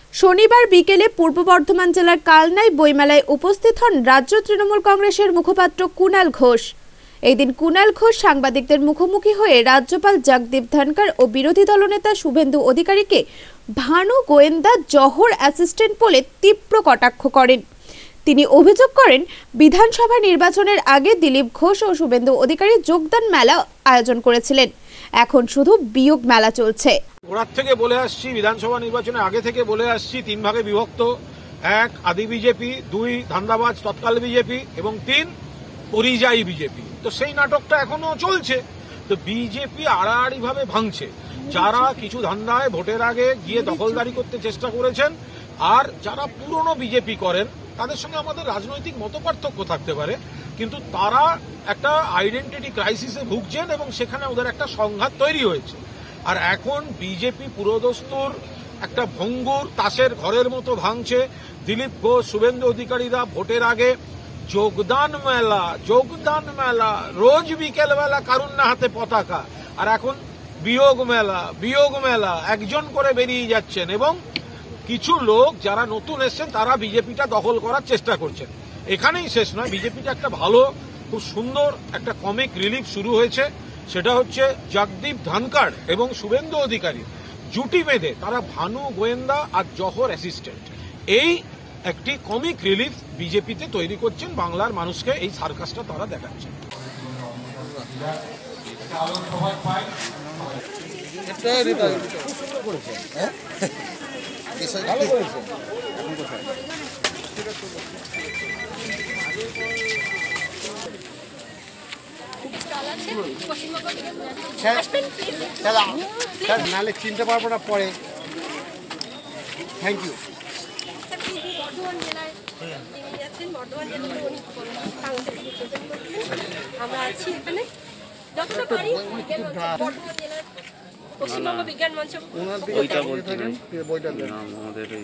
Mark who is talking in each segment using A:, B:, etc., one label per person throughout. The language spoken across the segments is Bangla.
A: শনিবার বিকেলে পূর্ব বর্ধমান জেলার কালনায় বইমেলায় উপস্থিত হন রাজ্য তৃণমূল কংগ্রেসের মুখপাত্র কুণাল ঘোষ। এই দিন কুণাল ঘোষ সাংবাদিকদের মুখোমুখি হয়ে রাজ্যপাল জগদীপ ধনখড় ও বিরোধী দলনেতা শুভেন্দু অধিকারীকে ভানু গোয়েন্দা জহর অ্যাসিস্ট্যান্ট বলে তীব্র কটাক্ষ করেন। তিনি অভিযোগ করেন, বিধানসভা নির্বাচনের আগে দিলীপ ঘোষ ও শুভেন্দু অধিকারী যোগদান মেলা আয়োজন করেছিলেন, এখন শুধু বিয়োগ মেলা চলছে।
B: ওরার থেকে বলে আসছি, বিধানসভা নির্বাচনের আগে থেকে বলে আসছি, 3 ভাগে বিভক্ত। 1 আদি বিজেপি, 2 ধান্দাবাজ তৎকাল বিজেপি এবং 3 পরিযায়ী বিজেপি। তো সেই নাটকটা এখনো চলছে। তো বিজেপি আড়াআড়ি ভাবে ভাঙছে। যারা কিছু ধান্দায় ভোটের আগে গিয়ে দখলদারি করতে চেষ্টা করেছেন, আর যারা পুরনো বিজেপি করেন, তাদের সঙ্গে আমাদের রাজনৈতিক মতপার্থক্য থাকতে পারে, কিন্তু তারা একটা আইডেন্টিটি ক্রাইসিসে ভুগছেন এবং সেখানে ওদের একটা সংঘাত তৈরি হয়েছে। আর এখন বিজেপি পুরোদস্তুর একটা ভঙ্গুর তাসের ঘরের মতো ভাঙছে। দিলীপ ঘোষ, শুভেন্দু অধিকারীরা ভোটের আগে যোগদান মেলা রোজ বিকেল বেলা কারুর না হাতে পতাকা, আর এখন বিয়োগ মেলা একজন করে বেরিয়ে যাচ্ছেন। এবং কিছু লোক যারা নতুন এসছেন তারা বিজেপিটা দখল করার চেষ্টা করছেন। এখানেই শেষ নয়, বিজেপিটা একটা ভালো, খুব সুন্দর একটা কমিক রিলিফ শুরু হয়েছে। সেটা হচ্ছে জগদীপ ধনখড় এবং শুভেন্দু অধিকারী জুটি বেঁধে তারা ভানু গোয়েন্দা আর জহর অ্যাসিস্ট্যান্ট, এই একটি কমিক রিলিফ বিজেপিতে তৈরি করছেন। বাংলার মানুষকে এই সার্কাসটা তারা দেখাচ্ছেন।
C: নালে চিনতে পারবো না পরে। Thank you.
D: আমরা আছি এখানে যতটা পারি পশ্চিমবঙ্গ বিজ্ঞান মঞ্চ।
C: বইটা বলছিলেন, বইটা আমাদের এই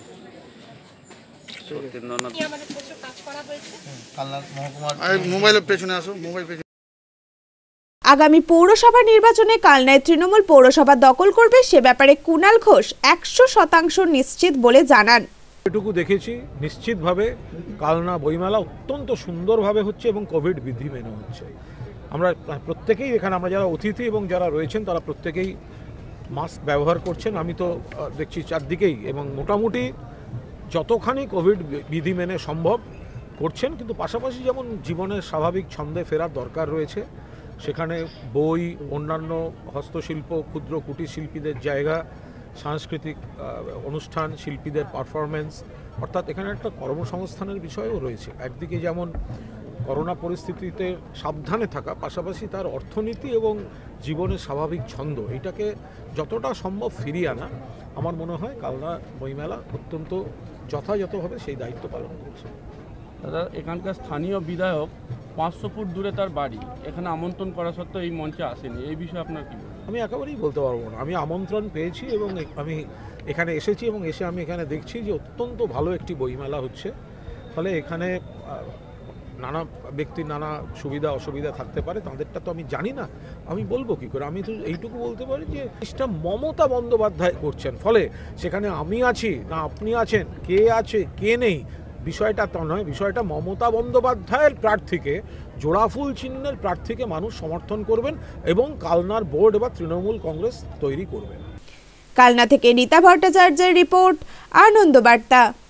D: আমাদের প্রচুর কাজ করা হয়েছে।
C: মোবাইলের পেছনে আসো, মোবাইল পেছনে।
A: আগামী পৌরসভা নির্বাচনে কালনায় তৃণমূল পৌরসভা দখল করবে সে ব্যাপারে কুণাল ঘোষ 100% নিশ্চিত বলে জানান।
B: এটুকু দেখেছি, নিশ্চিতভাবে কালনা বইমেলা অত্যন্ত সুন্দরভাবে হচ্ছে এবং কোভিড বিধি মেনে হচ্ছে। আমরা প্রত্যেকেই এখানে, আমরা যারা অতিথি এবং যারা রয়েছেন তারা প্রত্যেকেই মাস্ক ব্যবহার করছেন। আমি তো দেখছি চারদিকেই, এবং মোটামুটি যতখানি কোভিড বিধি মেনে সম্ভব করছেন। কিন্তু পাশাপাশি যেমন জীবনের স্বাভাবিক ছন্দে ফেরার দরকার রয়েছে, সেখানে বই, অন্যান্য হস্তশিল্প, ক্ষুদ্র কুটির শিল্পীদের জায়গা, সাংস্কৃতিক অনুষ্ঠান, শিল্পীদের পারফরমেন্স, অর্থাৎ এখানে একটা কর্মসংস্থানের বিষয়ও রয়েছে। একদিকে যেমন করোনা পরিস্থিতিতে সাবধানে থাকা, পাশাপাশি তার অর্থনীতি এবং জীবনের স্বাভাবিক ছন্দ, এটাকে যতটা সম্ভব ফিরিয়ে আনা, আমার মনে হয় কালনা বইমেলা অত্যন্ত যথাযথভাবে সেই দায়িত্ব পালন করছে।
E: দাদা, এখানকার স্থানীয় বিধায়ক 500 ফুট দূরে তার বাড়ি, এখানে আমন্ত্রণ করা সত্ত্বেও এই মঞ্চে আসেনি, এই বিষয়ে আপনার কি?
B: আমি একেবারেই বলতে পারবো না। আমি আমন্ত্রণ পেয়েছি এবং আমি এখানে এসেছি, এবং এসে আমি এখানে দেখছি যে অত্যন্ত ভালো একটি বইমেলা হচ্ছে। ফলে এখানে নানা ব্যক্তির নানা সুবিধা অসুবিধা থাকতে পারে, তাদেরটা তো আমি জানি না, আমি বলবো কি করে। আমি তো এইটুকু বলতে পারি যে জিনিসটা মমতা বন্দ্যোপাধ্যায় করছেন। ফলে সেখানে আমি আছি না আপনি আছেন, কে আছে কে নেই, বিষয়টা তা নয়। বিষয়টা মমতা বন্দ্যোপাধ্যায়ের প্রার্থীকে, জোড়াফুল চিহ্নের প্রার্থীকে মানুষ সমর্থন করবেন এবং কালনার বোর্ড বা তৃণমূল কংগ্রেস তৈরি করবেন।
A: কালনা থেকে নীতা ভট্টাচার্যের রিপোর্ট, আনন্দ বার্তা।